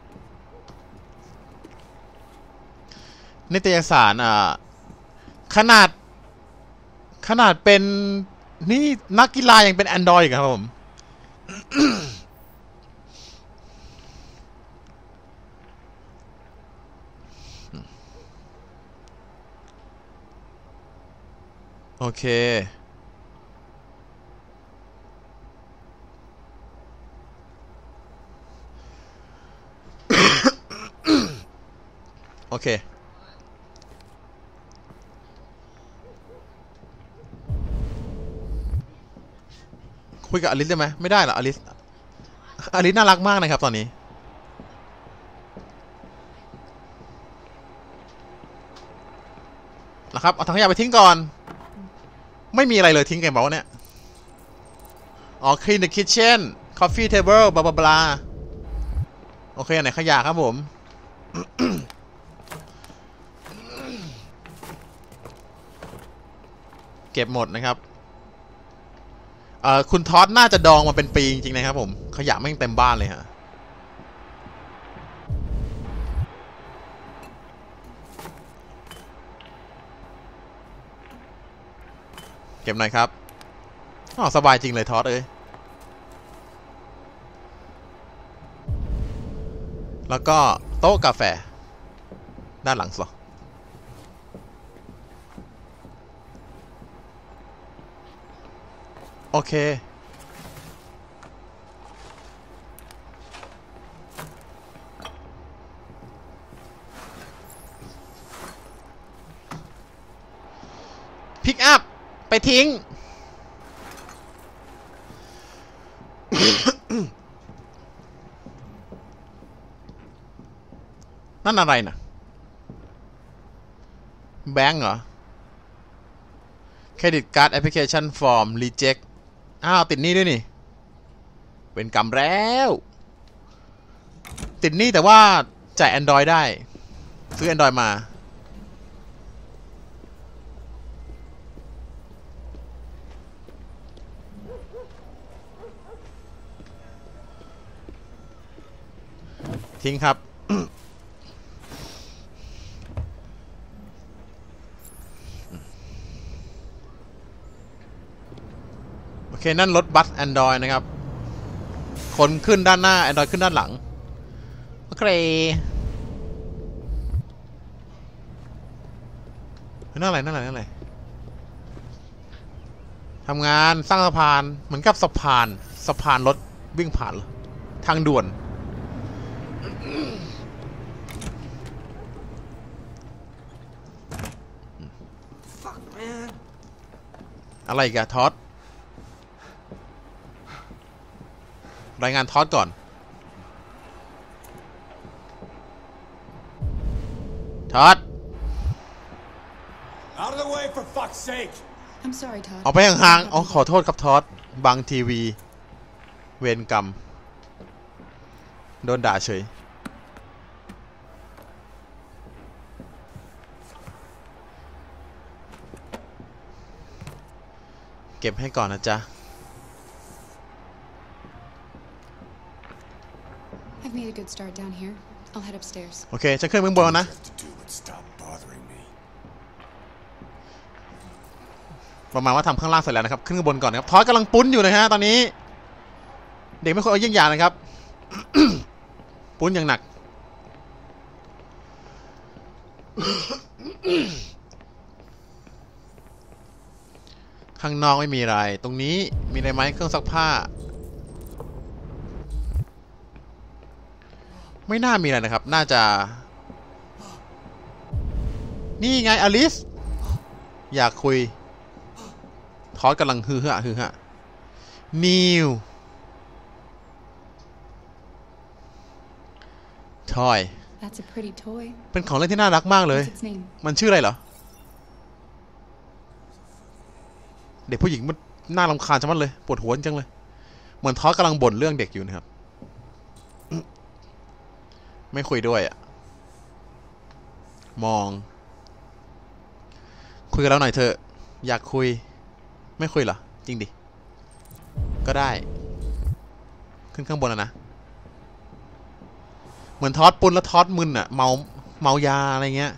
นิตยสารอ่าขนาดขนาดเป็นนี่นักกีฬายังเป็น Android อีกครับผม โอเค โอเคคุยกับอลิสได้ไหมไม่ได้หรออลิสอลิสน่ารักมากนะครับตอนนี้นะครับเอาถังขยะไปทิ้งก่อนไม่มีอะไรเลยทิ้งกันบอกว่าเนี่ยอ๋อ clean the kitchen coffee table บลาบลาบลาโอเคไหนขยะครับผมก็บหมดนะครับเอ่อคุณท็อตน่าจะดองมาเป็นปีจริงๆนะครับผมขยะแม่งเต็มบ้านเลยฮะเก็บหน่อยครับอ๋อสบายจริงเลยท็อตเอ้ยแล้วก็โต๊ะกาแฟด้านหลังสิโอเคพิกอัพไปทิ้ง นั่นอะไรนะแบงก์เหรอเครดิตการ์ดแอปพลิเคชันฟอร์มรีเจ็คอ้าวติดหนี้ด้วยนี่เป็นกรรมแล้วติดหนี้แต่ว่าจ่าย Android ได้ซื้อ Android มาทิ้งครับ โอเคนั่นรถบัส Android นะครับคนขึ้นด้านหน้า Android ขึ้นด้านหลังโอเคนั่นอะไรนั่นอะไรนั่นอะไรทำงานสร้างสะพานเหมือนกับสะพานสะพานรถวิ่งผ่านทางด่วนอะไรอีกอะท็อตรายงานท็อตก่อนท็อต Out of the way for fuck's sake. I'm sorry, Todd. เอาไปห่างๆอ๋อขอโทษครับท็อตบังทีวีเวรกรรมโดนด่าเฉยเก็บให้ก่อนนะจ๊ะ I've made a good start down here. I'll head upstairs. โอเคฉันขึ้นเบื้องบนแล้วนะ ประมาณว่าทำข้างล่างเสร็จแล้วนะครับขึ้นข้างบนก่อนนะครับทอสกำลังปุ้นอยู่นะฮะตอนนี้เด็กไม่ควรเอาเยี่ยงอย่างนะครับ ปุ้นอย่างหนัก ข้างนอกไม่มีอะไรตรงนี้มีอะไรไหมเครื่องซักผ้าไม่น่ามีอะไรนะครับน่าจะนี่ไงอลิสอยากคุยทอสกำลังฮือฮะฮือฮะนิวทอย That's a pretty toy. เป็นของเล่นที่น่ารักมากเลย What's its name? มันชื่ออะไรเหรอเด็กผู้หญิงมันน่ารำคาญจังมันเลยปวดหัวจังเลยเหมือนทอสกำลังบ่นเรื่องเด็กอยู่นะครับไม่คุยด้วยอ่ะมองคุยกับเราหน่อยเถอะอยากคุยไม่คุยเหรอจริงดิก็ได้ขึ้นข้างบนแล้วนะเหมือนทอสปุ้นแล้วทอสมึนอ่ะเมาเมายาอะไรเงี้ย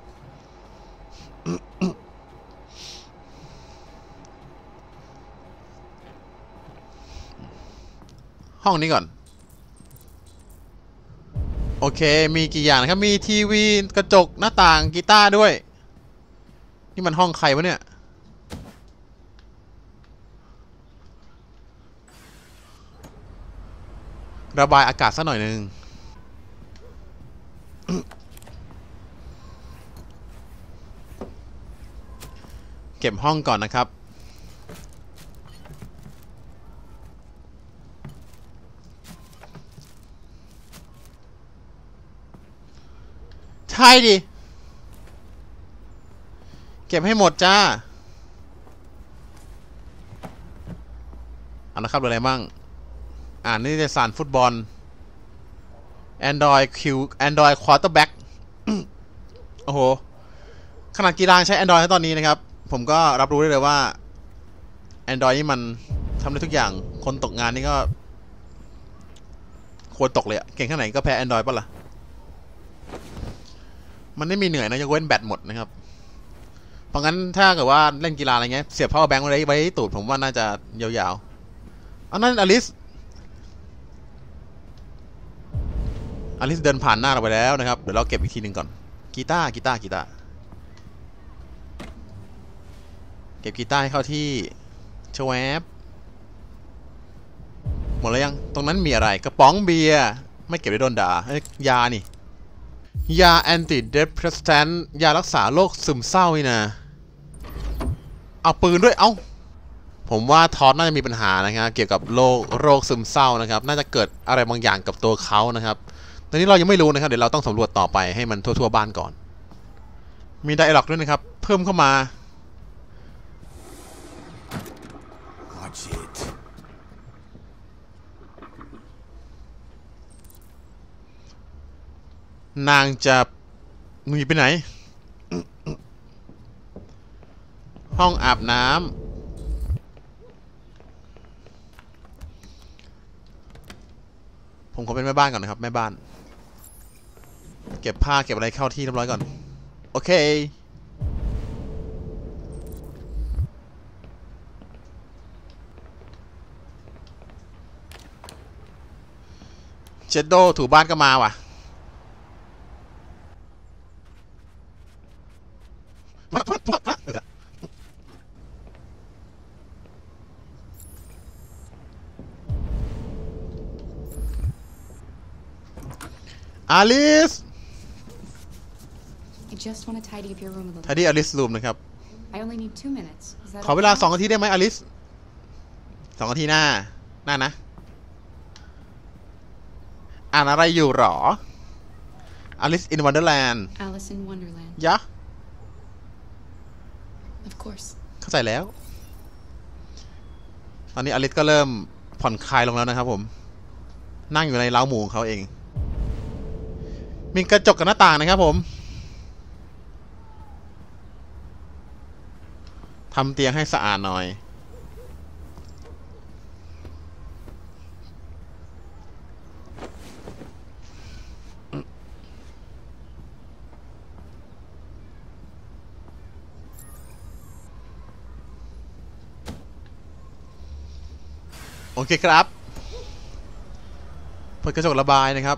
ห้องนี้ก่อนโอเคมีกี่อย่างนะครับมีทีวีกระจกหน้าต่างกีตาร์ด้วยนี่มันห้องใครวะเนี่ยระบายอากาศสักหน่อยนึงเก็บห้องก่อนนะครับใช่ดิเก็บให้หมดจ้าเอาละครับเหลืออะไรบ้างอ่านนิตยสารฟุตบอล Android Q Android Quarterback โอ้โหขนาดกีฬาใช้ Android ตอนนี้นะครับผมก็รับรู้ได้เลยว่า Android นี่มันทำได้ทุกอย่างคนตกงานนี่ก็ควรตกเลยอะเก่งแค่ไหนก็แพ้ Android ป่ะล่ะมันไม่มีเหนื่อยนะยกเว้นแบตหมดนะครับเพราะงั้นถ้าเกิดว่าเล่นกีฬาอะไรเงี้ยเสียบ power bank ไว้ไว้ตูดผมว่าน่าจะยาวๆอันนั้นอลิสอลิสเดินผ่านหน้าเราไปแล้วนะครับเดี๋ยวเราเก็บอีกทีหนึ่งก่อนกีตาร์กีตาร์กีตาร์เก็บกีตาร์ให้เข้าที่ชวบหมดแล้วยังตรงนั้นมีอะไรกระป๋องเบียร์ไม่เก็บได้โดนด่าเอ้ยยานี่ยาแอนติเดเพรสแทนต์ยารักษาโรคซึมเศร้านี่นะเอาปืนด้วยเอ้าผมว่าทอสน่าจะมีปัญหานะครับเกี่ยวกับโรคโรคซึมเศร้านะครับน่าจะเกิดอะไรบางอย่างกับตัวเขานะครับตอนนี้เรายังไม่รู้นะครับเดี๋ยวเราต้องสำรวจต่อไปให้มันทั่วๆบ้านก่อนมีไดอะล็อกด้วยนะครับเพิ่มเข้ามา Watch it. นางจะหนีไปไหน ห้องอาบน้ำผมขอเป็นแม่บ้านก่อนนะครับแม่บ้านเก็บผ้าเก็บอะไรเข้าที่เรียบร้อยก่อนโอเคเจดโดถูบ้านก็มาว่ะอลิส I just want to tidy up your room a ทา little. ดี้อลิสรูมนะครับ I only need two minutes. Is that ขอเวลา okay? สองนาทีได้ไหมอลิสสองนาทีหน้าหน้านะอ่านอะไรอยู่หรอ Alice in Wonderland Alice in Wonderland. ยะ Of course. เข้าใจแล้วตอนนี้อลิสก็เริ่มผ่อนคลายลงแล้วนะครับผมนั่งอยู่ในเล้าหมูของเขาเองมีกระจกกับหน้าต่างนะครับผมทำเตียงให้สะอาดหน่อยโอเคครับเปิดกระจกระบายนะครับ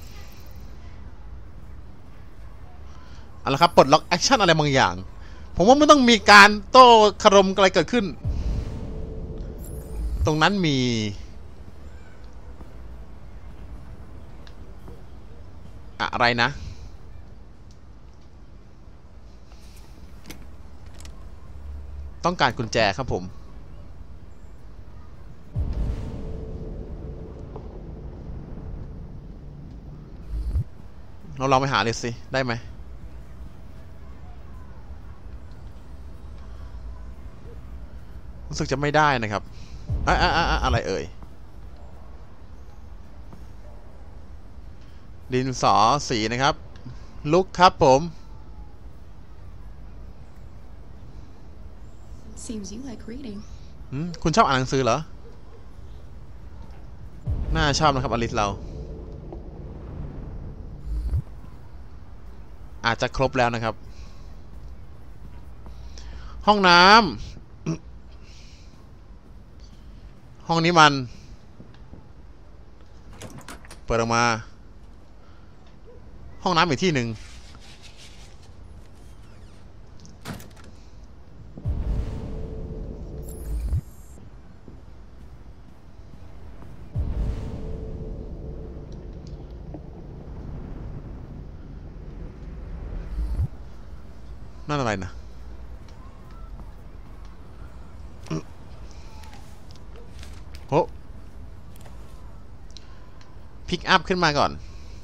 เอาละครับปลดล็อกแอคชั่นอะไรบางอย่างผมว่าไม่ต้องมีการโต้คารมอะไรเกิดขึ้นตรงนั้นมีอะไรนะต้องการกุญแจครับผมเราลองไปหาเลยสิได้ไหมรู้สึกจะไม่ได้นะครับอะอะอะอะไรเอ่ยดินสอสีนะครับลุกครับผม Seems you like reading. คุณชอบอ่านหนังสือเหรอน่าชอบนะครับอลิสเราอาจจะครบแล้วนะครับห้องน้ำห้องนี้มันเปิดออกมาห้องน้ำอีกที่หนึ่งนั่นอะไรนะโอ้พิกอัพขึ้นมาก่อน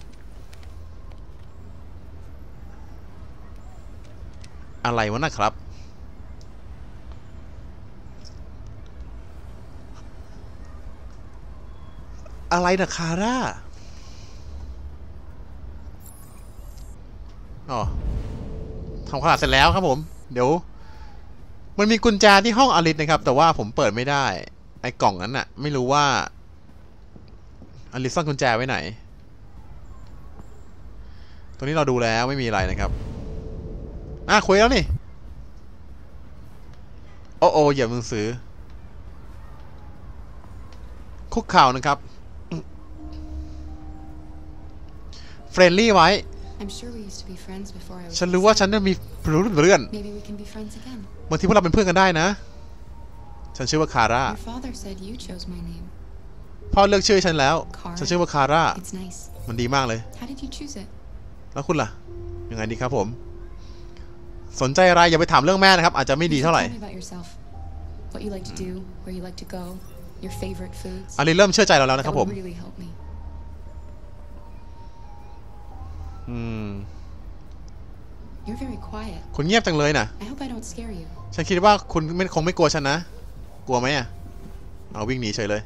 อะไรวะนะครับอะไรนะคาร่าอ๋อทำความสะอาดเสร็จแล้วครับผมเดี๋ยวมันมีกุญแจที่ห้องอลิสนะครับแต่ว่าผมเปิดไม่ได้ไอ้กล่องนั้นน่ะไม่รู้ว่าอลิสซ่อนกุญแจไว้ไหนตรงนี้เราดูแล้วไม่มีอะไรนะครับอ่ะคุยแล้วนี่โอ้โออย่ามือซื้อคุกเข่านะครับเฟรนลี่ไว้ I'm sure we used to be friends before I was ฉันรู้ว่าฉันจะมีเพื่อน Maybe we can be friends again. บางทีพวกเราเป็นเพื่อนกันได้นะฉันชื่อว่าคาร่า Your father said you chose my name. พ่อเลือกชื่อฉันแล้วฉันชื่อว่าคาร่า It's nice. มันดีมากเลย How did you choose it? แล้วคุณล่ะยังไงดีครับผมสนใจอะไรอย่าไปถามเรื่องแม่นะครับอาจจะไม่ดีเท่าไหร่ Tell me about yourself. What you like to do, where you like to go, your favorite foods. อลิสเริ่มเชื่อใจเราแล้วนะครับ That ผม would really help me. อืม You're very quiet. คุณเงียบจังเลยนะ I hope I don't scare you. ฉันคิดว่าคุณไม่คงไม่กลัวฉันนะกลัวไหมอ่ะเอาวิ่งหนีเฉยเลย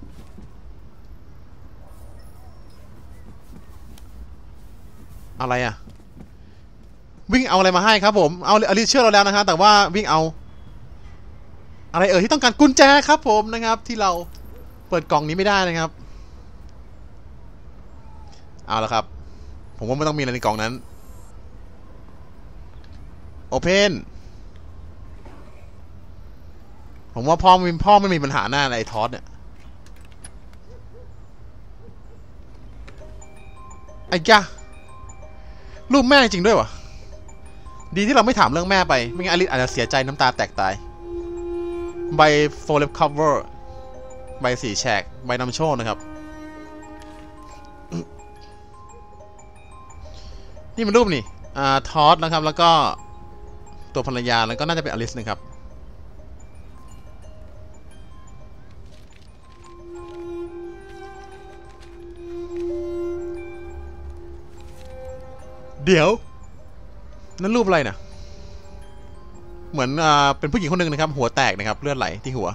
อะไรอ่ะวิ่งเอาอะไรมาให้ครับผมเอาอลิสเชื่อเราแล้วนะฮะแต่ว่าวิ่งเอาอะไรเอ่ยที่ต้องการกุญแจครับผมนะครับที่เราเปิดกล่องนี้ไม่ได้นะครับเอาละครับผมว่าไม่ต้องมีอะไรในกล่องนั้นโอเพนผมว่าพ่อมีพ่อไม่มีปัญหาหน้าในไอ้ทอสเนี่ยไอ้ยะรูปแม่จริงด้วยวะดีที่เราไม่ถามเรื่องแม่ไปไม่งั้นอลิสอาจจะเสียใจน้ำตาแตกตายใบโฟล์เลปคัฟเวอร์ใบสีแฉกใบนำโชคนะครับนี่มันรูปนี่อ่าทอสนะครับแล้วก็ตัวภรรยาแล้วก็น่าจะเป็นอลิสนะครับเดี๋ยวนั่นรูปอะไรนะเหมือนอ่าเป็นผู้หญิงคนหนึ่งนะครับหัวแตกนะครับเลือดไหลที่หัว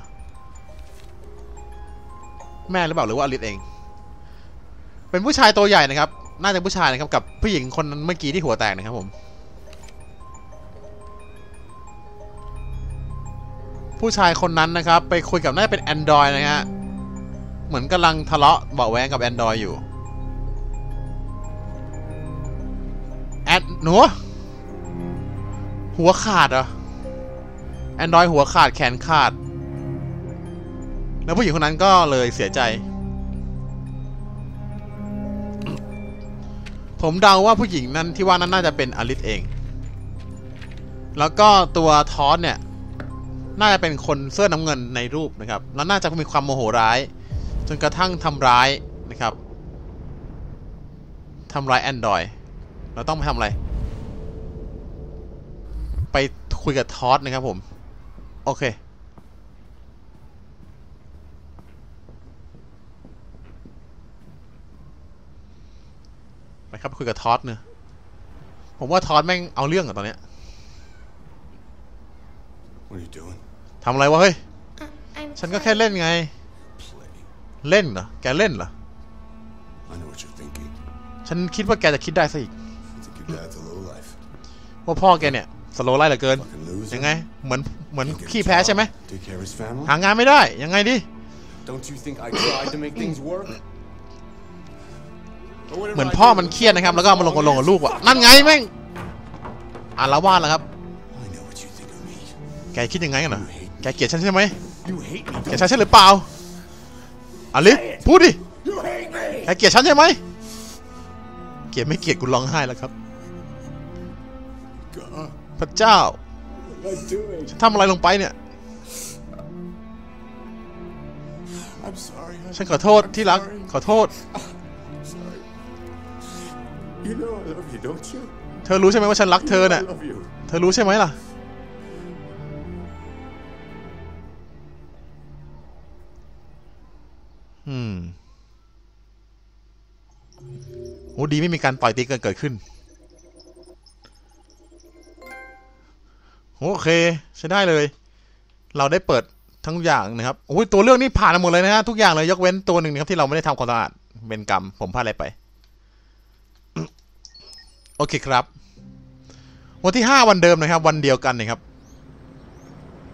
แม่หรือเปล่าหรือว่าอลิสเองเป็นผู้ชายตัวใหญ่นะครับน่าจะผู้ชายนะครับกับผู้หญิงคนนั้นเมื่อกี้ที่หัวแตกนะครับผมผู้ชายคนนั้นนะครับไปคุยกับน่าจะเป็น Android นะฮะเหมือนกำลังทะเลาะเบาะแว้งกับ Android อยู่แอดหนูหัวขาดเหรอ Android หัวขาดแขนขาดแล้วผู้หญิงคนนั้นก็เลยเสียใจผมเดาว่าผู้หญิงนั้นที่ว่านั้นน่าจะเป็นอลิสเองแล้วก็ตัวทอสเนี่ยน่าจะเป็นคนเสื้อน้ำเงินในรูปนะครับแล้วน่าจะมีความโมโหร้ายจนกระทั่งทำร้ายนะครับทำร้าย Android เราต้องไปทำอะไรไปคุยกับทอสนะครับผมโอเคไปครับไปคุยกับทอสเนี่ยผมว่าทอสแม่งเอาเรื่องอะตอนเนี้ย What are you doing? ทำอะไรวะเฮ้ย I'm ฉันก็แค่เล่นไง Play. เล่นเหรอแกเล่นเหรอ I know what you're thinking. ฉันคิดว่าแกจะคิดได้ซะอีก You think your dad's a lowlife. ว่าพ่อแกเนี่ยสโลว์ไล่เหลือเกิน Fucking loser. ยังไงเหมือนเหมือน Can't get a ขี้แพ้ใช่ไหม job, Take care of his family. หางานไม่ได้ยังไงดิ Don't you think I tried to make things work? เหมือนพ่อมันเครียดนะครับแล้วก็เอามาลงกับลงกับลูกว่ะนั่นไงแม่งอ่านละวาดแล้วครับ I know what you think of me. แกคิดยังไงกันเหรอแกเกลียดฉันใช่ไหม You hate me. แกใช่ฉันหรือเปล่าอลิสพูดดิ You hate me. แกเกลียดฉันใช่ไหมเกลียดไม่เกลียดกูร้องไห้แล้วครับ God, พระเจ้า what am I doing? ฉันทำอะไรลงไปเนี่ย I'm sorry. ฉันขอโทษที่รักขอโทษ Sorry. You know I love you, don't you? เธอรู้ใช่ไหมว่าฉันรักเธอเนี่ย I love you. เธอรู้ใช่ไหมล่ะอืมโอ้ดีไม่มีการต่อยตีกันเกิดขึ้นโอเคใช้ได้เลยเราได้เปิดทั้งอย่างนะครับโอ้ยตัวเรื่องนี้ผ่านหมดเลยนะฮะทุกอย่างเลยยกเว้นตัวหนึ่งนะครับที่เราไม่ได้ทำความสะอาดเป็นกรรมผมพลาดอะไรไปโอเคครับวันที่ห้าวันเดิมนะครับวันเดียวกันนะครับ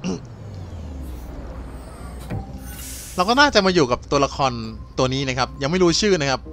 เราก็น่าจะมาอยู่กับตัวละครตัวนี้นะครับยังไม่รู้ชื่อนะครับ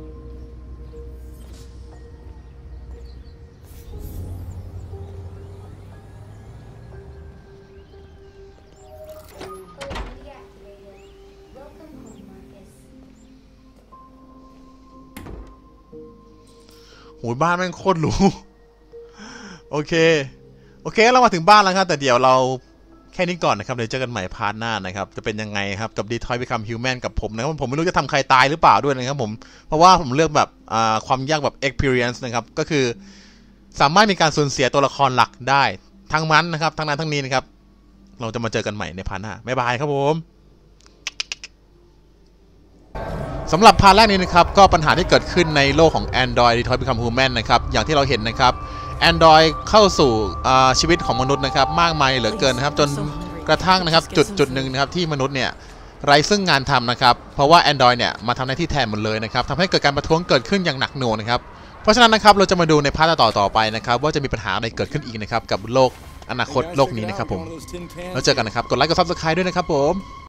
โหบ้านแม่งโคตรหรูโอเคโอเคเรามาถึงบ้านแล้วครับแต่เดี๋ยวเราแค่นี้ก่อนนะครับเดี๋ยวเจอกันใหม่พาร์ทหน้านะครับจะเป็นยังไงครับกับ Detroit Become Human กับผมนะครับผมไม่รู้จะทำใครตายหรือเปล่าด้วยนะครับผมเพราะว่าผมเลือกแบบความยากแบบ experience นะครับก็คือสามารถมีการสูญเสียตัวละครหลักได้ทั้งมันนะครับทั้งนั้นทั้งนี้นะครับเราจะมาเจอกันใหม่ในพาร์ทหน้าบ๊ายบายครับผมสำหรับพาร์ทแรกนี้นะครับก็ปัญหาที่เกิดขึ้นในโลกของ Android Detroit Become Human นะครับอย่างที่เราเห็นนะครับ Android เข้าสู่ชีวิตของมนุษย์นะครับมากมายเหลือเกินนะครับจนกระทั่งนะครับจุดจุดหนึ่งนะครับที่มนุษย์เนี่ยไร้ซึ่งงานทำนะครับเพราะว่า Android เนี่ยมาทำหน้าที่แทนหมดเลยนะครับทำให้เกิดการประท้วงเกิดขึ้นอย่างหนักหน่วงนะครับเพราะฉะนั้นนะครับเราจะมาดูในพาร์ทต่อต่อไปนะครับว่าจะมีปัญหาอะไรเกิดขึ้นอีกนะครับกับโลกอนาคตโลกนี้นะครับผมแล้วเจอกันนะครับกดไลค์กด ซับสไครบ์ ด้วยนะครับผม